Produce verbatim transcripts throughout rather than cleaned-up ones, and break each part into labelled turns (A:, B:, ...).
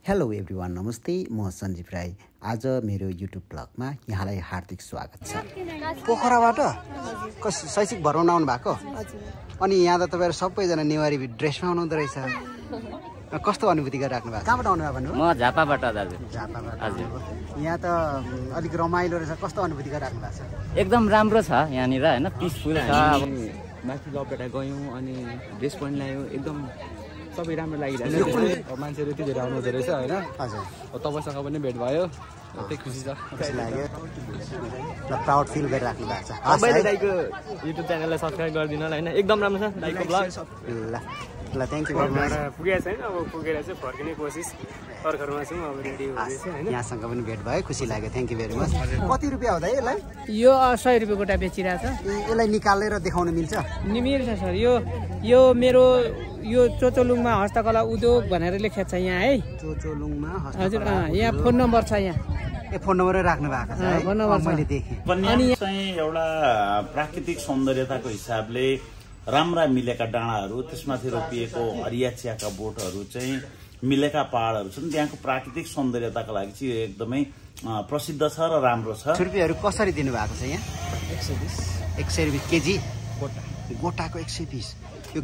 A: Hello everyone, नमस्ते। म सञ्जीव राई। आज मेरो युट्युब ब्लगमा यहाँलाई हार्दिक स्वागत छ। पोखराबाट कस शैक्षिक भ्रमण आउनु भएको? अनि यहाँ त तपाईँहरू सबैजना नेवारी ड्रेसमा आउनुहुँदो रहेछ। कस्तो अनुभूति गरिराख्नु भएको? कहाँबाट आउनु भएको भन्नु?
B: म झापाबाट दाजु।
A: झापाबाट हजुर। यहाँ त अलिक रमाइलो रहेछ। कस्तो अनुभूति गरिराख्नु भएको छ?
B: एकदम राम्रो छ यहाँनिर हैन, पिसफुल छ। अब
C: माथि लपेटा गयौँ अनि ड्रेस पनि ल्यायौँ, एकदम सबै राम्रो लागिरहेको छ। मान्छेहरू यति धेरै आउनु हुँदो रहेछ होइन।
A: हजुर,
C: तपाईँसँग पनि भेट भयो, त्यही खुसी छ,
A: खुसी लाग्यो। ल प्राउड फिल गरिराख्नु भएको छ।
C: सबैले दाइको युट्युब च्यानललाई सब्सक्राइब गरिदिनु होला होइन, एकदम राम्रो छ दाइको ब्लग।
A: ल ल थ्याङ्क यू भेरी मच।
D: पुगेको छैन, अब पुगेर चाहिँ फर्किने कोसिस अर्खरमा छौँ, अब रेडी हुँदैछ होइन।
A: यहाँसँग पनि भेट भयो, खुसी लाग्यो। Thank you very much. कति रुपियाँ हुँदा यसलाई?
E: यो सय रुपियाँ गोटा बेचिरहेछ।
A: यसलाई निकालेर देखाउन मिल्छ?
E: मिल्छ सर। यो यो मेरो यो चोचोलुङमा हस्तकला उद्योग भनेर लेखेको छ यहाँ है।
A: चोचोलुङमा
E: हजुर, यहाँ फोन नम्बर छ यहाँ।
A: ए फोन नम्बरै राख्नु भएको छ है?
E: फोन नम्बर
A: मैले देखेँ।
F: अनि चाहिँ एउटा प्राकृतिक सौन्दर्यताको हिसाबले राम्रा मिलेका डाँडाहरू, त्यसमाथि रोपिएको हरिया चियाका बोटहरू चाहिँ मिलेका पहाडहरू छन्। त्यहाँको प्राकृतिक सौन्दर्यताको लागि चाहिँ यो एकदमै प्रसिद्ध छ र राम्रो छ।
A: छुर्पीहरू कसरी दिनुभएको छ यहाँ? एक सय बिस एक सय रुपियाँ केजी गोटा। गोटाको एक सय बिस। यो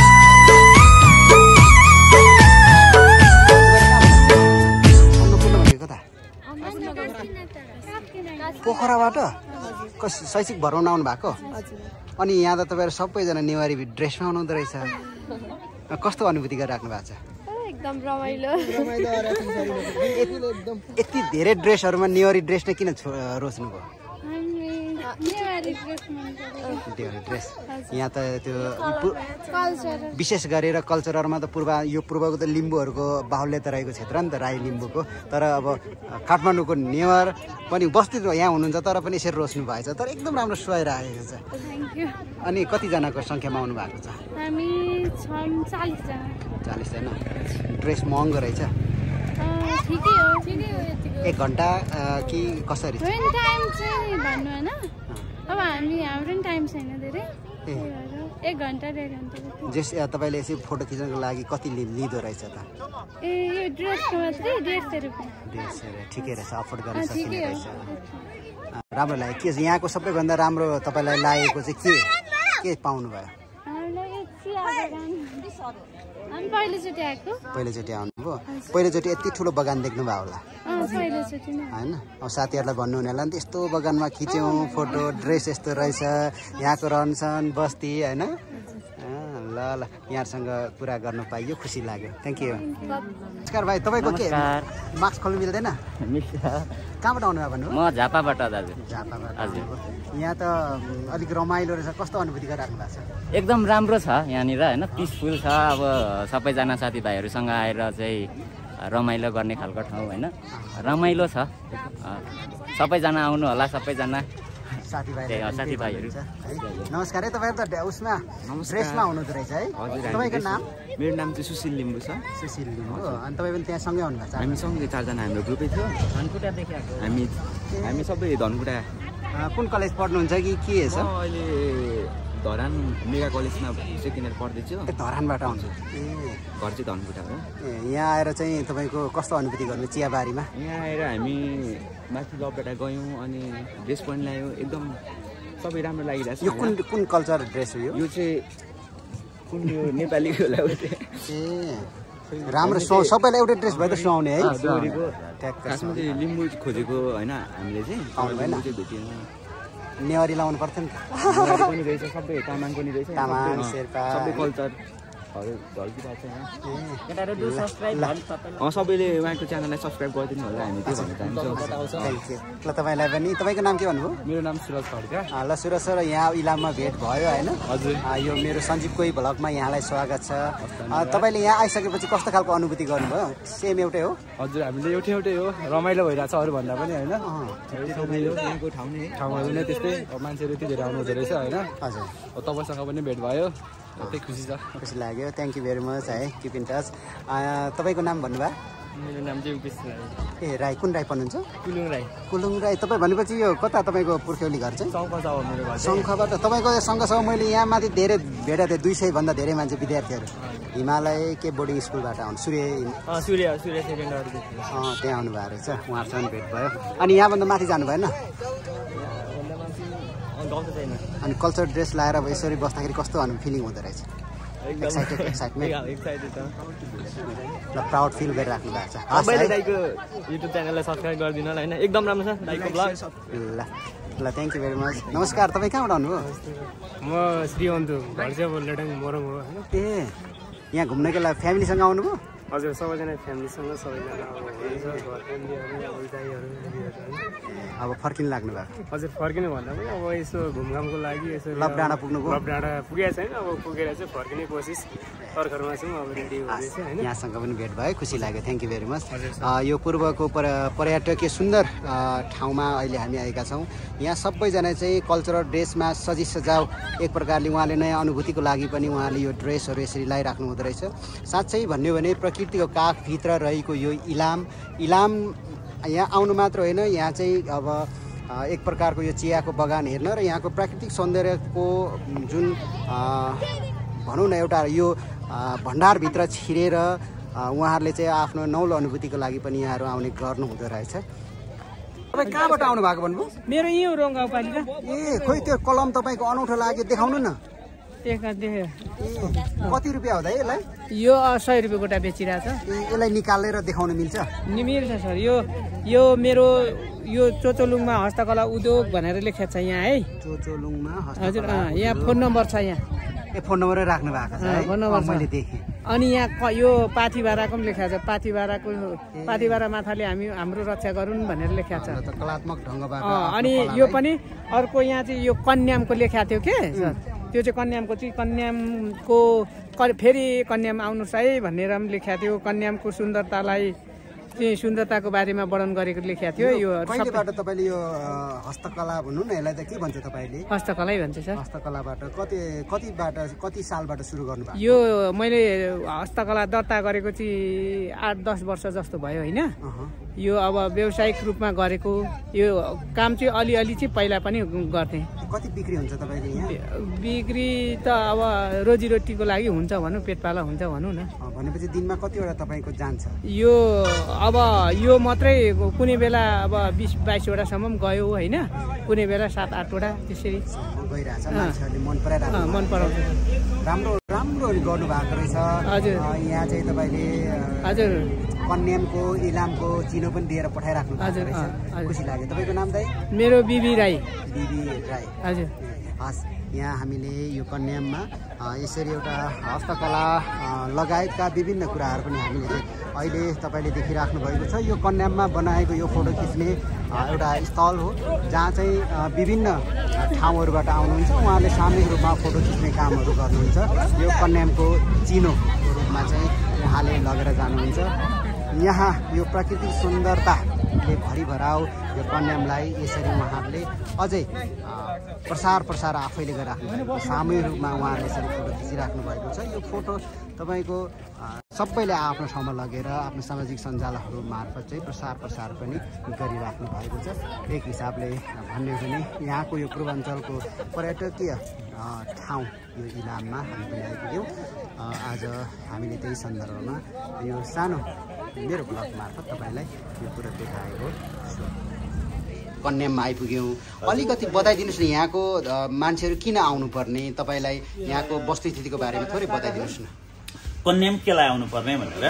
A: पोखराबाट कस शैक्षिक भ्रमण आउनु भएको? अनि यहाँ त तपाईँहरू सबैजना नेवारी ड्रेसमा आउनुहुँदो रहेछ। कस्तो अनुभूति गरिराख्नु भएको छ?
G: एकदम रमाइलो।
A: यति धेरै ड्रेसहरूमा नेवारी ड्रेस नै किन रोज्नुभयो?
G: नेवारी ड्रेस मन पर्छ।
A: नेवारी ड्रेस यहाँ त त्यो विशेष गरेर कल्चरहरूमा त पूर्व यो पूर्वको त लिम्बूहरूको बाहुल्यता रहेको क्षेत्र नि त, राई लिम्बूको। तर अब काठमाडौँको नेवार पनि बस्ती यहाँ हुनुहुन्छ, तर पनि यसरी रोज्नु भएछ। तर एकदम राम्रो सुहाइरहेको छ।
G: Thank you.
A: अनि कतिजनाको सङ्ख्यामा आउनु भएको छ?
G: हामी चालिसजना।
A: चालिसजना। ड्रेस महँगो रहेछ।
G: ठिकै हो, ठिकै हो यतिको।
A: एक घन्टा कि कसरी?
G: होइन, टाइम चाहिँ भन्नु होइन। अब हामी हाम्रो पनि टाइम छैन धेरै, एक घन्टा डेढ घन्टा।
A: जस तपाईँले यसरी फोटो खिच्नको लागि कति लिँदो रहेछ त?
G: ए यो ड्रेसको मात्रै डेढ सय रुपियाँ।
A: डेढ सय ठिकै रहेछ, अफोर्ड गर्न सकिने रहेछ। राम्रो लाग्यो। के यहाँ सबैभन्दा राम्रो तपाईँलाई लागेको चाहिँ के के पाउनु भयो?
G: पहिलोचोटि आएको।
A: पहिलोचोटि आउनुभयो? पहिलोचोटि यति ठुलो बगान देख्नुभयो होला होइन? अब साथीहरूलाई भन्नु हुनेलाई नि यस्तो बगानमा खिच्यौँ फोटो, ड्रेस यस्तो रहेछ, यहाँको रहनसहन बस्ती होइन। ल ल यहाँसँग कुरा गर्नु पाइयो, खुसी लाग्यो। Thank you. नमस्कार भाइ, तपाईँको के मास्क खोल्नु मिल्दैन?
B: मिल्छ।
A: कहाँबाट आउनु भयो भन्नु?
B: म झापाबाट दाजु।
A: झापाबाट हजुर। यहाँ त अलिक रमाइलो रहेछ। कस्तो अनुभूति गरिराख्नु भएको छ?
B: एकदम राम्रो छ यहाँनिर हैन, पिसफुल छ। अब सबैजना साथीभाइहरूसँग आएर चाहिँ रमाइलो गर्ने खालको ठाउँ होइन, रमाइलो छ। सबैजना आउनु होला, सबैजना
A: साथीभाइ
B: साथीभाइहरू।
A: नमस्कार है। तपाईँहरू त उसमा ड्रेसमा हुनुहुँदो रहेछ है? तपाईँको नाम?
C: मेरो नाम चाहिँ सुशील लिम्बू छ।
A: सुशील लिम्बू। अनि तपाईँ पनि त्यहाँ सँगै आउनुभएको छ?
C: हामी सँगै चारजना हाम्रो ग्रुपै थियो।
B: धनकुटादेखि आएको
C: हामी हामी सबै धनकुटा।
A: कुन कलेज पढ्नुहुन्छ कि के छ?
C: अहिले धरान मेगा कलेजमा सेकेन्ड इयर पढ्दैछु।
A: धरानबाट आउँछु। ए
C: घर चाहिँ धनकुटा हो।
A: ए यहाँ आएर चाहिँ तपाईँको कस्तो अनुभूति गर्नु चियाबारीमा?
C: यहाँ आएर हामी माथि लपेटा गयौँ अनि ड्रेस पनि ल्यायौँ, एकदम सबै राम्रो लागिरहेको छ।
A: यो कुन कुन कल्चर ड्रेस हो यो?
C: यो चाहिँ कुन यो नेपालीको होला।
A: ए राम्रो सु सबैलाई एउटै ड्रेस भयो त सुहाउने है?
C: खासमा चाहिँ लिम्बू खोजेको होइन हामीले चाहिँ,
A: पाउनु भएन?
C: भेटिएन।
A: नेवारी लाउनु पर्थ्यो नि त।
C: नेवारी पनि रहेछ, सबै तामाङ पनि रहेछ,
A: तामाङ शेर्पा
C: सबै कल्चरहरू झल्किरहेको छ यहाँ।
B: सब्सक्राइब
C: सबैले उहाँको च्यानललाई सब्सक्राइब गरिदिनु होला, हामी त्यो भन्न चाहन्छौँ।
A: Thank you. ल तपाईँलाई पनि। तपाईँको नाम के भन्नुभयो?
C: मेरो नाम सुरज खड्का।
A: ल सुरज सर, यहाँ इलाममा भेट भयो होइन?
C: हजुर।
A: यो मेरो सञ्जीव कोही भ्लगमा यहाँलाई स्वागत छ। तपाईँले यहाँ आइसकेपछि कस्तो खालको अनुभूति गर्नुभयो? सेम एउटै हो?
C: हजुर, हामीले एउटै एउटै हो, रमाइलो भइरहेको छ अरूभन्दा पनि होइन। यहाँको ठाउँ नै ठाउँहरू नै त्यस्तै, मान्छेहरू यति धेरै आउनु हुँदो रहेछ होइन।
A: हजुर।
C: तपाईँसँग पनि भेट भयो, त्यही खुसी छ,
A: खुसी लाग्यो। थ्याङ्क यू भेरी मच है। Keep in touch. तपाईँको नाम भन्नुभयो?
D: मेरो नाम चाहिँ उपेश राई।
A: ए राई, कुन राई पर्नुहुन्छ?
D: कुलुङ राई।
A: कुलुङ राई। तपाईँ भनेपछि यो कता तपाईँको पुर्ख्यौली घर चाहिँ?
D: शङ्खसा हो मेरो घर।
A: शङ्खबाट। तपाईँको सँगसँग मैले यहाँ माथि धेरै भेटेको थिएँ, दुई सय भन्दा धेरै मान्छे विद्यार्थीहरू। हिमालय के बोर्डिङ स्कुलबाट आउनु सूर्य
D: सूर्य सूर्य सेकेन्डरी
A: अँ त्यहाँ आउनु भएको रहेछ उहाँसँग भेट भयो अनि यहाँभन्दा माथि जानु भएन अनि कल्चर ड्रेस लाएर अब यसरी बस्दाखेरि कस्तो अनु फिलिङ हुँदो रहेछ एक्साइटेड एक्साइटमेन्ट ल प्राउड फिल गरिराख्नु भएको छ
D: तपाईँले दाइको युट्युब च्यानललाई सब्सक्राइब गरिदिनु होला होइन एकदम राम्रो छ दाइको ब्लग
A: ल ल थ्याङ्क यू भेरी मच नमस्कार तपाईँ कहाँबाट आउनुभयो
D: म श्रीवन्तु घर चाहिँ अब लेटाङ मोरङ हो होइन
A: ए यहाँ घुम्नको लागि फ्यामिलीसँग आउनुभयो
D: हजुर सबैजना फ्यामिलीसँग सबैजना घर फ्यामिलीहरू दाइहरू
A: अब फर्किनु लाग्नु भएको
D: हजुर फर्किनु भन्दा पनि अब यसो घुमघामको लागि यसो
A: लप डाँडा पुग्नुभयो
D: लप डाँडा पुगेको छैन अब पुगेर चाहिँ फर्किने कोसिस तर्खरमा छौँ अब रेडी हुँदैछ होइन
A: यहाँसँग पनि भेट भयो खुसी लाग्यो थ्याङ्क यू भेरी मच यो पूर्वको पर पर्यटकीय सुन्दर ठाउँमा अहिले हामी आएका छौँ यहाँ सबैजना चाहिँ कल्चरल ड्रेसमा सजी सजाव एक प्रकारले उहाँले नयाँ अनुभूतिको लागि पनि उहाँले यो ड्रेसहरू यसरी लगाइराख्नु हुँदो रहेछ साँच्चै भन्यो भने प्रकृतिको काखभित्र रहेको यो इलाम इलाम यहाँ आउनु मात्र होइन यहाँ चाहिँ अब एक प्रकारको यो चियाको बगान हेर्न र यहाँको प्राकृतिक सौन्दर्यको जुन भनौँ न एउटा यो भण्डारभित्र छिरेर उहाँहरूले चाहिँ आफ्नो नौलो अनुभूतिको लागि पनि यहाँहरू आउने गर्नु हुँदो रहेछ तपाईँ कहाँबाट आउनु भएको भन्नुभयो
E: मेरो यही हो रङ गाउँपालिका
A: ए खोइ त्यो कलम तपाईँको अनौठो लाग्यो देखाउनु न कति रुपियाँ हो त यसलाई
E: यो सय रुपियाँ गोटा बेचिरहेछ
A: यसलाई निकालेर देखाउन मिल्छ
E: मिल्छ सर यो यो मेरो यो चोचोलुङमा हस्तकला उद्योग भनेर लेखेको छ यहाँ है
A: चोचोलुङमा
E: हजुर यहाँ फोन नम्बर छ यहाँ
A: ए फोन नम्बरै राख्नु भएको छ
E: फोन नम्बर
A: मैले देखेँ
E: अनि यहाँ यो पाथिभाराको पनि लेखेको छ पाथिभाराको पाथिभारा माथाले हामी हाम्रो रक्षा गरून् भनेर लेखेको छ
A: कलात्मक ढङ्गबाट
E: अनि यो पनि अर्को यहाँ चाहिँ यो कन्यामको लेखेको थियो के सर त्यो चाहिँ कन्यामको चाहिँ कन्यामको फेरि कन्याम आउनुहोस् है भनेर पनि लेखेको थियो कन्यामको सुन्दरतालाई चाहिँ सुन्दरताको बारेमा वर्णन गरेको लेखेको थियो यो
A: कहिलेबाट तपाईँले यो हस्तकला भन्नु न यसलाई त के भन्छ तपाईँले
E: हस्तकलै भन्छ सर
A: हस्तकलाबाट कति कतिबाट कति सालबाट सुरु गर्नुभएको
E: यो मैले हस्तकला दर्ता गरेको चाहिँ आठ दस वर्ष जस्तो भयो होइन यो अब व्यावसायिक रूपमा गरेको यो काम चाहिँ अलिअलि चाहिँ पहिला पनि गर्थेँ
A: कति बिक्री हुन्छ तपाईँले यहाँ
E: बिक्री त अब रोजीरोटीको लागि हुन्छ भनौँ पेटपाला हुन्छ भनौँ न
A: भनेपछि दिनमा कतिवटा तपाईँको जान्छ
E: यो अब यो मात्रै कुनै बेला अब बिस बाइसवटासम्म गयो होइन कुनै बेला सात आठवटा त्यसरी
A: गइरहेछ मान्छेहरूले मन पराइरहेको
E: मन पराउँछ
A: राम्रो राम्रो गर्नु भएको रहेछ
E: हजुर
A: यहाँ चाहिँ तपाईँले
E: हजुर
A: कन्यामको इलामको चिनो पनि दिएर पठाइराख्नु
E: हजुर
A: खुसी लाग्यो तपाईँको नाम दाइ
E: मेरो बिबी राई
A: बिबी राई
E: हजुर
A: हस् यहाँ हामीले यो कन्याममा यसरी एउटा हस्तकला लगायतका विभिन्न कुराहरू पनि हामीले अहिले तपाईँले देखिराख्नु भएको छ यो कन्याममा बनाएको यो फोटो खिच्ने एउटा स्थल हो जहाँ चाहिँ विभिन्न ठाउँहरूबाट आउनुहुन्छ उहाँले सामूहिक रूपमा फोटो खिच्ने कामहरू गर्नुहुन्छ यो कन्यामको चिनोको रूपमा चाहिँ उहाँले लगेर जानुहुन्छ यहाँ यो प्राकृतिक सुन्दरताले भरिभराउ यो कन्यामलाई यसरी उहाँहरूले अझै प्रसार प्रसार आफैले गरिराख्नु भएको सामूहिक रूपमा उहाँहरूले यसरी फोटो खिचिराख्नु भएको छ यो फोटो तपाईँको सबैले आफ्नो ठाउँमा लगेर आफ्नो सामाजिक सञ्जालहरू मार्फत चाहिँ प्रसार प्रसार पनि गरिराख्नु भएको छ एक हिसाबले भन्यो भने यहाँको यो पूर्वाञ्चलको पर्यटकीय ठाउँ यो इलाममा हामी पनि आइपुग्यौँ आज हामीले त्यही सन्दर्भमा यो सानो मेरो ब्लग मार्फत तपाईँलाई यो कुरो देखाएको छु कन्याममा आइपुग्यौँ अलिकति बताइदिनुहोस् न यहाँको मान्छेहरू किन आउनुपर्ने तपाईँलाई यहाँको वस्तुस्थितिको बारेमा थोरै बताइदिनुहोस् न
F: कन्याम केलाई आउनुपर्ने भनेर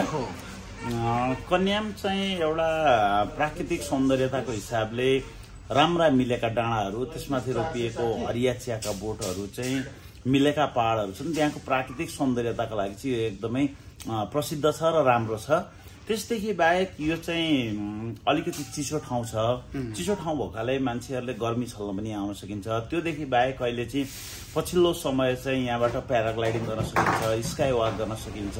F: कन्याम चाहिँ एउटा प्राकृतिक सौन्दर्यताको हिसाबले राम्रा मिलेका डाँडाहरू त्यसमाथि रोपिएको हरिया चियाका बोटहरू चाहिँ मिलेका पहाडहरू छन् त्यहाँको प्राकृतिक सौन्दर्यताको लागि चाहिँ यो एकदमै प्रसिद्ध छ र राम्रो छ त्यसदेखि बाहेक यो चाहिँ अलिकति चिसो ठाउँ छ चिसो ठाउँ भएकाले मान्छेहरूले गर्मी छल्न पनि आउन सकिन्छ त्योदेखि बाहेक अहिले चाहिँ पछिल्लो समय चाहिँ यहाँबाट प्याराग्लाइडिङ गर्न सकिन्छ स्काई वक गर्न सकिन्छ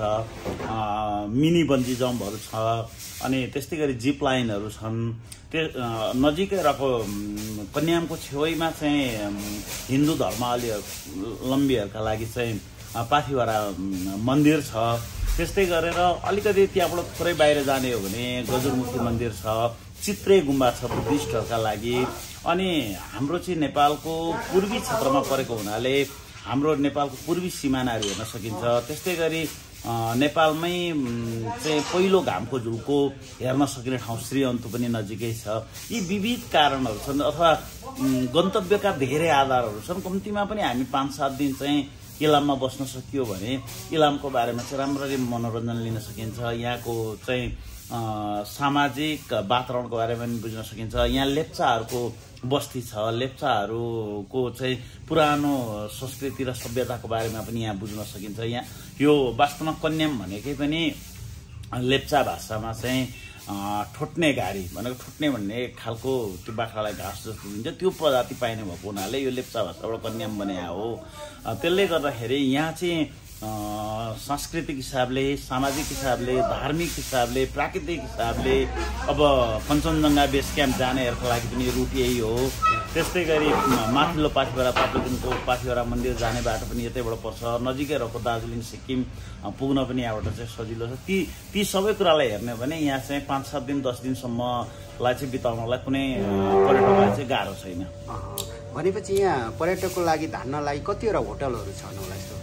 F: मिनी बन्जी जम्पहरू छ अनि त्यस्तै गरी जिप लाइनहरू छन् त्यो नजिकै रहेको कन्यामको छेउमा चाहिँ हिन्दू धर्मावलम्बीहरूका लागि चाहिँ पाथिभरा मन्दिर छ त्यस्तै गरेर अलिकति त्यहाँबाट थोरै बाहिर जाने हो भने गजुरमुखी मन्दिर छ चित्रे गुम्बा छ बुद्धिस्टहरूका लागि अनि हाम्रो चाहिँ नेपालको पूर्वी क्षेत्रमा परेको हुनाले हाम्रो नेपालको पूर्वी सिमानाहरू हेर्न सकिन्छ त्यस्तै गरी नेपालमै चाहिँ पहिलो घामको झुल्को हेर्न सकिने ठाउँ श्रीअन्तु पनि नजिकै छ। यी विविध कारणहरू छन् अथवा गन्तव्यका धेरै आधारहरू छन्। कम्तीमा पनि हामी पाँच सात दिन चाहिँ इलाममा बस्न सकियो भने इलामको बारेमा चाहिँ राम्ररी मनोरञ्जन लिन सकिन्छ। यहाँको चाहिँ सामाजिक वातावरणको बारेमा पनि बुझ्न सकिन्छ। यहाँ लेप्चाहरूको बस्ती छ, लेप्चाहरूको चाहिँ पुरानो संस्कृति र सभ्यताको बारेमा पनि यहाँ बुझ्न सकिन्छ। यहाँ यो वास्तवमा कन्याम भनेकै पनि लेप्चा भाषामा चाहिँ ठोट्ने गाडी भनेको, ठोट्ने भन्ने एक खालको त्यो बाख्रालाई घाँस जस्तो दिन्छ त्यो प्रजाति पाइने भएको हुनाले यो लेप्चा भाषाबाट कन्याम बने हो। त्यसले गर्दाखेरि यहाँ चाहिँ सांस्कृतिक हिसाबले, सामाजिक हिसाबले, धार्मिक हिसाबले, प्राकृतिक हिसाबले अब कञ्चनजङ्घा बेस क्याम्प जानेहरूको लागि पनि रुट यही हो। त्यस्तै गरी माथिल्लो पाथिभरा ताप्लेजुङको पाथिभरा मन्दिर जाने बाटो पनि यतैबाट पर्छ। नजिकै रहेको दार्जिलिङ सिक्किम पुग्न पनि यहाँबाट चाहिँ सजिलो छ। ती ती सबै कुरालाई हेर्ने भने यहाँ चाहिँ पाँच सात दिन दस दिनसम्मलाई चाहिँ बिताउनलाई कुनै पर्यटकलाई चाहिँ गाह्रो छैन।
A: भनेपछि यहाँ पर्यटकको लागि धान्नलाई कतिवटा होटलहरू छन् होला? यस्तो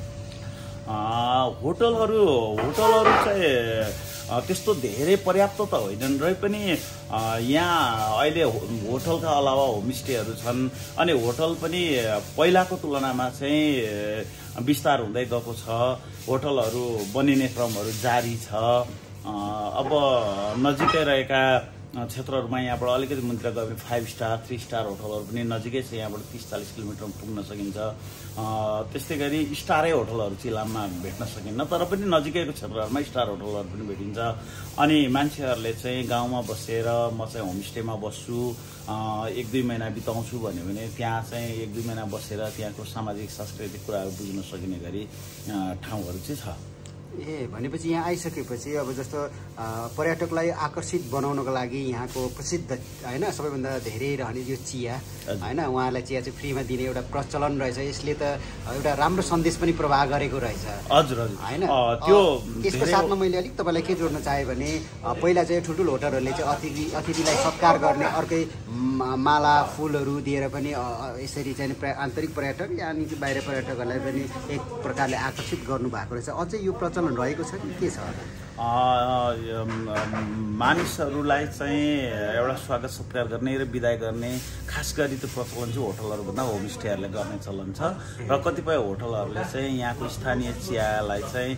F: होटलहरू होटलहरू चाहिँ त्यस्तो धेरै पर्याप्त त होइनन् र पनि यहाँ अहिले होटलका अलावा होमस्टेहरू छन्। अनि होटल पनि पहिलाको तुलनामा चाहिँ विस्तार हुँदै गएको छ। होटलहरू बनिने क्रमहरू जारी छ। अब नजिकै रहेका क्षेत्रहरूमा यहाँबाट अलिकति मुन्तिर गयो भने फाइभ स्टार थ्री स्टार होटलहरू पनि नजिकै छ। यहाँबाट तिस चालिस किलोमिटरमा पुग्न सकिन्छ। त्यस्तै गरी स्टारै होटलहरू चिलाममा भेट्न सकिन्न, तर पनि नजिकैको क्षेत्रहरूमा स्टार होटलहरू पनि भेटिन्छ। अनि मान्छेहरूले चाहिँ गाउँमा बसेर म चाहिँ होमस्टेमा बस्छु, एक दुई महिना बिताउँछु भन्यो भने त्यहाँ चाहिँ एक दुई महिना बसेर त्यहाँको सामाजिक सांस्कृतिक कुराहरू बुझ्न सकिने गरी ठाउँहरू चाहिँ छ।
A: ए भनेपछि यहाँ आइसकेपछि अब जस्तो पर्यटकलाई आकर्षित बनाउनको लागि यहाँको प्रसिद्ध होइन सबैभन्दा धेरै रहने यो चिया होइन, उहाँलाई चिया चाहिँ फ्रीमा दिने एउटा प्रचलन रहेछ। यसले त एउटा राम्रो सन्देश पनि प्रवाह गरेको रहेछ।
F: हजुर हजुर
A: होइन, त्यो त्यसको साथमा मैले अलिक तपाईँलाई के जोड्न चाहेँ भने पहिला चाहिँ ठुल्ठुलो होटलहरूले चाहिँ अतिथि अतिथिलाई सत्कार गर्ने अर्कै माला फुलहरू दिएर पनि यसरी चाहिँ आन्तरिक पर्यटक यानि कि बाहिर पर्यटकहरूलाई पनि एक प्रकारले आकर्षित गर्नु भएको रहेछ। अझै यो प्रचलन रहेको छ कि के छ?
F: मानिसहरूलाई चाहिँ एउटा स्वागत सत्कार गर्ने र बिदाई गर्ने खास गरी त्यो प्रचलन चाहिँ होटलहरूभन्दा होमस्टेहरूले गर्ने चलन छ। र कतिपय होटलहरूले चाहिँ यहाँको स्थानीय चियालाई चाहिँ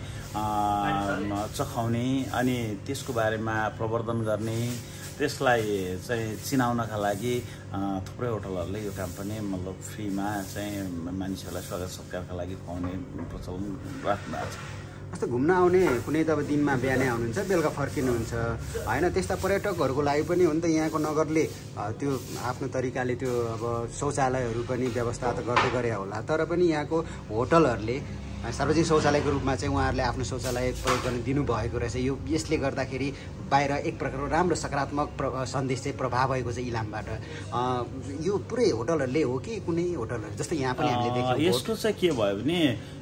F: चखाउने अनि त्यसको बारेमा प्रवर्धन गर्ने, त्यसलाई चाहिँ चिनाउनका लागि थुप्रै होटलहरूले यो काम पनि मतलब फ्रीमा चाहिँ मानिसहरूलाई स्वागत सत्कारका लागि खुवाउने प्रचलन राख्नु भएको छ।
A: जस्तो घुम्न आउने कुनै त अब दिनमा बिहानै आउनुहुन्छ, बेलुका फर्किनुहुन्छ होइन, त्यस्ता पर्यटकहरूको लागि पनि हो नि त यहाँको नगरले त्यो आफ्नो तरिकाले त्यो अब शौचालयहरू पनि व्यवस्था त गर्दै गरे होला, तर पनि यहाँको होटलहरूले सार्वजनिक शौचालयको रूपमा चाहिँ उहाँहरूले आफ्नो शौचालय प्रयोग गर्न दिनुभएको रहेछ। यो यसले गर्दाखेरि बाहिर एक प्रकारको राम्रो सकारात्मक सन्देश चाहिँ प्रभाव भएको छ इलामबाट। यो पुरै होटलहरूले हो कि कुनै होटलहरू जस्तो यहाँ पनि हामीले देख्यौँ?
F: यस्तो चाहिँ के भयो भने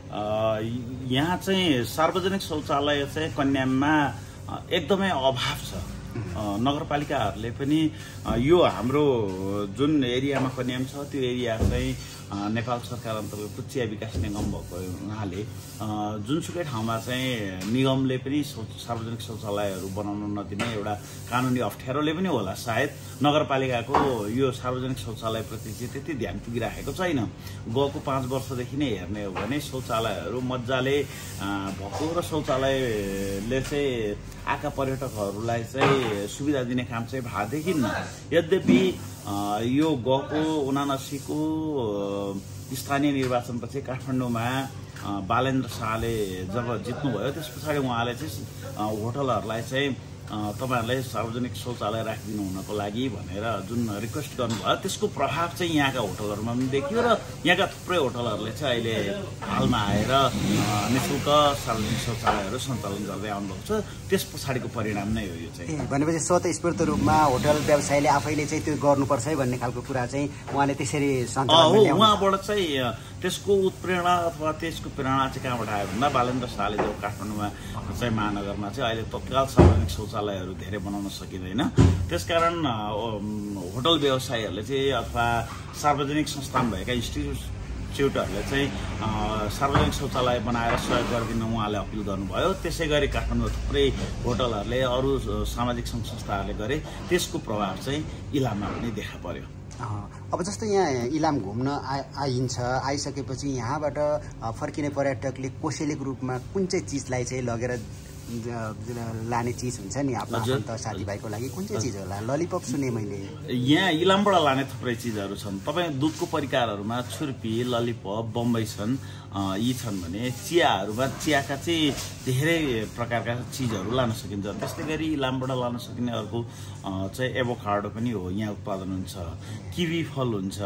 F: यहाँ चाहिँ सार्वजनिक शौचालय चाहिँ कन्याममा एकदमै अभाव छ। नगरपालिकाहरूले पनि यो हाम्रो जुन एरियामा कन्याम छ त्यो एरिया चाहिँ नेपाल सरकार अन्तर्गतको चिया विकास निगम भएको हुनाले जुनसुकै ठाउँमा चाहिँ निगमले पनि सार्वजनिक शौचालयहरू बनाउन नदिने एउटा कानुनी अप्ठ्यारोले पनि होला सायद नगरपालिकाको यो सार्वजनिक शौचालयप्रति चाहिँ त्यति ध्यान पुगिराखेको छैन। गएको पाँच वर्षदेखि नै हेर्ने हो भने शौचालयहरू मजाले भएको र शौचालयले चाहिँ आएका पर्यटकहरूलाई चाहिँ सुविधा दिने काम चाहिँ भएको देखिन्न। यद्यपि यो गएको उनासीको स्थानीय निर्वाचनपछि काठमाडौँमा बालेन्द्र शाहले जब जित्नुभयो त्यस पछाडि उहाँले चाहिँ होटलहरूलाई चाहिँ तपाईँहरूलाई सार्वजनिक शौचालय राखिदिनु हुनको लागि भनेर जुन रिक्वेस्ट गर्नुभयो त्यसको प्रभाव चाहिँ यहाँका होटलहरूमा पनि देखियो र यहाँका थुप्रै होटलहरूले चाहिँ अहिले हालमा आएर निःशुल्क सार्वजनिक शौचालयहरू सञ्चालन गर्दै आउनुभएको छ। त्यस पछाडिको परिणाम नै हो यो चाहिँ।
A: भनेपछि स्वतस्फूर्त रूपमा होटल व्यवसायले आफैले चाहिँ त्यो गर्नुपर्छ है भन्ने खालको कुरा चाहिँ उहाँले त्यसरी सञ्चालन
F: उहाँबाट चाहिँ त्यसको उत्प्रेरणा अथवा त्यसको प्रेरणा चाहिँ कहाँबाट आयो भन्दा बालेन्द्र शाहले जो काठमाडौँमा चाहिँ महानगरमा चाहिँ अहिले तत्काल सार्वजनिक शौचालयहरू धेरै बनाउन सकिँदैन, त्यसकारण होटल व्यवसायीहरूले चाहिँ अथवा सार्वजनिक संस्थान भएका इन्स्टिट्युट इन्स्टिच्युटहरूले चाहिँ सार्वजनिक शौचालय बनाएर सहयोग गरिदिन उहाँले अपिल गर्नुभयो। त्यसै गरी काठमाडौँमा थुप्रै होटलहरूले अरू सामाजिक सङ्घ संस्थाहरूले गरे, त्यसको प्रभाव चाहिँ इलाममा पनि देखा पर्यो।
A: अब जस्तो यहाँ इलाम घुम्न आ आइन्छ, आइसकेपछि यहाँबाट फर्किने पर्यटकले कोसेलीको रूपमा कुन चाहिँ चिजलाई चाहिँ लगेर लाने चिज हुन्छ नि आफ्नो आफन्त साथीभाइको लागि, कुन चाहिँ चिज होला? ललिपप सुने मैले।
F: यहाँ इलामबाट लाने थुप्रै चिजहरू छन्। तपाईँ दुधको परिकारहरूमा छुर्पी, ललिपप, बम्बई छन्, यी छन् भने चियाहरूमा चियाका चाहिँ धेरै प्रकारका चिजहरू लान सकिन्छ। त्यस्तै गरी इलामबाट लान सकिने अर्को चाहिँ एभोकाडो पनि हो, यहाँ उत्पादन हुन्छ। किवी फल हुन्छ।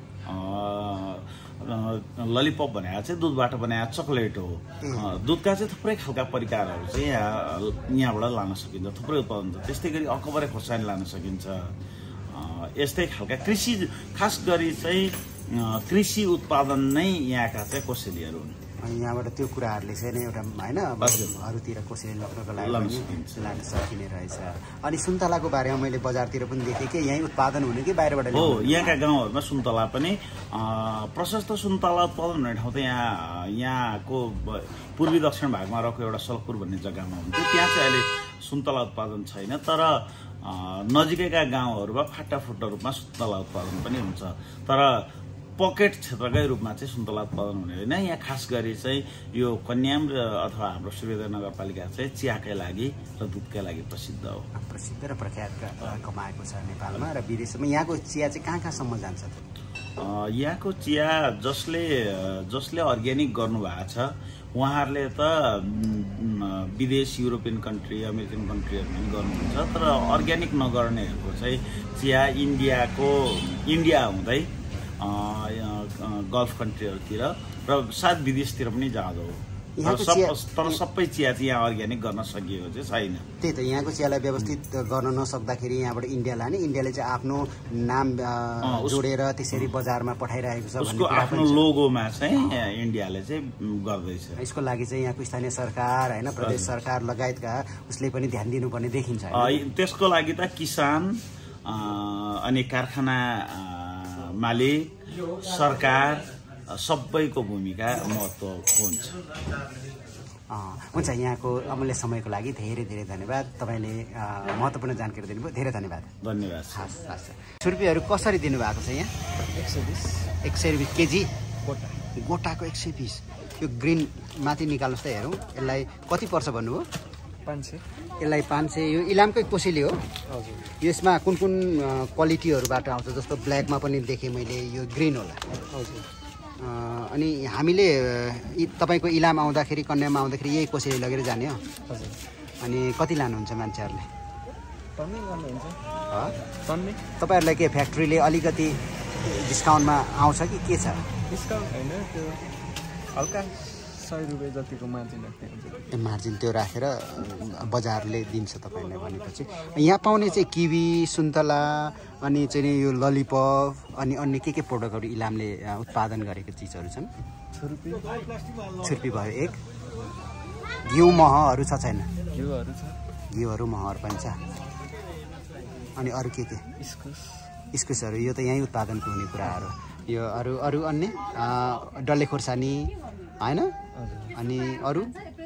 F: ललिपप भनेको चाहिँ दुधबाट बनाएको चक्लेट हो। दुधका चाहिँ थुप्रै खालका परिकारहरू चाहिँ यहाँ यहाँबाट लान सकिन्छ, थुप्रै उत्पादन छ। त्यस्तै गरी अकबरे खोर्सानी लान सकिन्छ। यस्तै खालका कृषि, खास गरी चाहिँ कृषि उत्पादन नै यहाँका चाहिँ कोसेलीहरू हुन्।
A: यहाँबाट त्यो कुराहरूले चाहिँ नै एउटा होइन अरूतिर कोसेली लग्नको लागि लान सकिने रहेछ। अनि सुन्तलाको बारेमा मैले बजारतिर पनि देखेँ कि यहीँ उत्पादन हुने कि बाहिरबाट?
F: हो, यहाँका गाउँहरूमा सुन्तला पनि प्रशस्त सुन्तला उत्पादन हुने ठाउँ त यहाँ यहाँको पूर्वी दक्षिण भागमा रहेको एउटा सलपुर भन्ने जग्गामा हुन्थ्यो। त्यहाँ चाहिँ अहिले सुन्तला उत्पादन छैन, तर नजिकैका गाउँहरूमा फाटाफुट्टा रूपमा सुन्तला उत्पादन पनि हुन्छ। तर पकेट क्षेत्रकै रूपमा चाहिँ सुन्तला उत्पादन हुने होइन। यहाँ खास गरी चाहिँ यो कन्याम र अथवा हाम्रो सूर्योदय नगरपालिका चाहिँ चियाकै लागि र दुधकै लागि प्रसिद्ध हो।
A: प्रसिद्ध र प्रख्यात कमाएको छ नेपालमा र विदेशमा। यहाँको चिया चाहिँ कहाँ कहाँसम्म जान्छ?
F: यहाँको चिया जसले जसले अर्ग्यानिक गर्नुभएको छ उहाँहरूले त विदेश, युरोपियन कन्ट्री, अमेरिकन कन्ट्रीहरूमा पनि गर्नुहुन्छ। तर अर्ग्यानिक नगर्नेहरूको चाहिँ चिया इन्डियाको इन्डिया हुँदै गल्फ कन्ट्रीहरूतिर र सायद विदेशतिर पनि जाँदो हो। तर सबै चिया चाहिँ यहाँ अर्ग्यानिक गर्न सकिएको चाहिँ छैन।
A: त्यही त, यहाँको चियालाई व्यवस्थित गर्न नसक्दाखेरि यहाँबाट इन्डिया लाने, इन्डियाले चाहिँ आफ्नो नाम जोडेर त्यसरी बजारमा पठाइरहेको छ।
F: उसको आफ्नो लोगोमा चाहिँ इन्डियाले चाहिँ गर्दैछ।
A: यसको लागि चाहिँ यहाँको स्थानीय सरकार होइन, प्रदेश सरकार लगायतका उसले पनि ध्यान दिनुपर्ने देखिन्छ।
F: त्यसको लागि त किसान अनि कारखाना मालिक, सरकार सबैको भूमिका महत्त्वपूर्ण हुन्छ।
A: हुन्छ, यहाँको अमूल्य समयको लागि धेरै धेरै धन्यवाद। तपाईँले महत्त्वपूर्ण जानकारी दिनुभयो, धेरै धन्यवाद।
F: धन्यवाद।
A: हस् हस्। छुर्पीहरू कसरी दिनुभएको छ यहाँ?
E: एक सय बिस
A: एक सय रुपियाँ केजी
E: गोटा।
A: गोटाको एक सय बिस। यो ग्रिन माथि निकाल्नुहोस् त, हेरौँ यसलाई कति पर्छ भन्नुभयो?
E: पाँच सय।
A: यसलाई पाँच सय। यो इलामकै कोसेली हो?
E: हजुर।
A: यसमा कुन कुन क्वालिटीहरूबाट आउँछ? जस्तो ब्ल्याकमा पनि देखेँ मैले, यो ग्रिन होला।
E: हजुर।
A: अनि हामीले तपाईँको इलाम आउँदाखेरि, कन्यामा आउँदाखेरि यही कोसेली लगेर जाने हो?
E: हजुर।
A: अनि कति लानुहुन्छ मान्छेहरूले?
E: टन्नै गर्नुहुन्छ।
A: टन्नै? तपाईँहरूलाई के फ्याक्ट्रीले अलिकति डिस्काउन्टमा आउँछ कि के छ?
E: डिस्काउन्ट होइन, त्यो हल्का सय रुपियाँ जतिको मार्जिन राख्ने हुन्छ।
A: मार्जिन त्यो राखेर बजारले दिन्छ तपाईँलाई भनेपछि। यहाँ पाउने चाहिँ किवी, सुन्तला अनि चाहिँ यो ललिपप अनि अन्य के के प्रोडक्टहरू इलामले उत्पादन गरेको चिजहरू छन्?
E: छुर्पी
A: छुर्पी भयो एक। घिउ महहरू छ छैन?
E: घिउहरू छ।
A: घिउहरू महहरू पनि छ। अनि अरू के के?
E: इस्कुस।
A: इस्कुसहरू यो त यहीँ उत्पादनको हुने कुराहरू। यो अरू अरू अन्य डल्ले खोर्सानी होइन? अनि अरू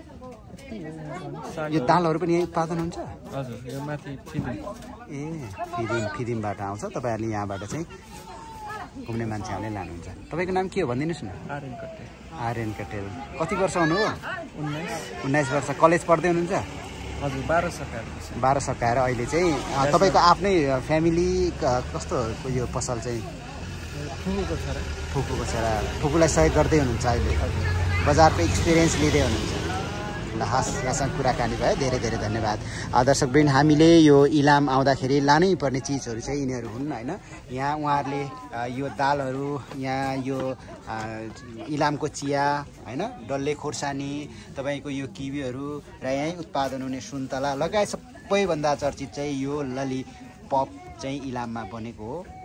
A: यो दालहरू पनि यहीँ उत्पादन हुन्छ?
E: हजुर। यो माथि फिदिम।
A: ए फिदिम, फिदिमबाट आउँछ। तपाईँहरूले यहाँबाट चाहिँ घुम्ने मान्छेहरूले लानुहुन्छ। तपाईँको नाम के हो भनिदिनुहोस् न?
E: आर्यन कटेल।
A: आर्यन कटेल। कति वर्ष हुनुभयो?
E: उन्नाइस।
A: उन्नाइस वर्ष। कलेज पढ्दै हुनुहुन्छ?
E: हजुर। बाह्र सकाएर।
A: बाह्र सकाएर अहिले चाहिँ तपाईँको आफ्नै फ्यामिली कस्तो यो पसल चाहिँ?
E: फुपूको छोरा।
A: फुपूको छोरा। फुपूलाई सहयोग गर्दै हुनुहुन्छ अहिले? बजारको एक्सपिरियन्स लिँदै हुनुहुन्छ? ल हस्, यहाँसँग कुराकानी भयो, धेरै धेरै धन्यवाद। दर्शकवृन्द, हामीले यो इलाम आउँदाखेरि लानै पर्ने चिजहरू चाहिँ यिनीहरू हुन् होइन। यहाँ उहाँहरूले यो दालहरू, यहाँ यो इलामको चिया होइन, डल्ले खोर्सानी, तपाईँको यो किवीहरू र यहीँ उत्पादन हुने सुन्तला लगायत सबैभन्दा चर्चित चाहिँ यो ललिपप चाहिँ इलाममा बनेको हो।